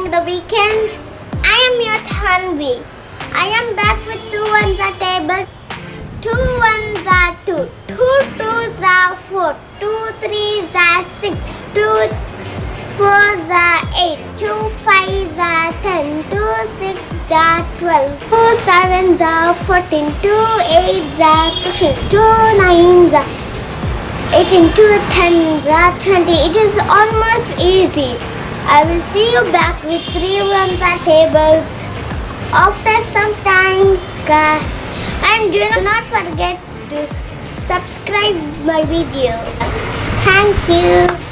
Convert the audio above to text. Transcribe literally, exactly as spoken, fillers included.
to the weekend. I am your Thanvi. I am back with two ones are table. Two ones are two. Two twos are four. Two threes are six. Two fours are eight. Two fives are ten. Two sixes are twelve. Two sevens are fourteen. Two eights are sixteen. Two nines are eighteen. Two tens are twenty. It is almost easy. I will see you back with three ones are tables after some time, guys. And do not forget to subscribe my video. Thank you.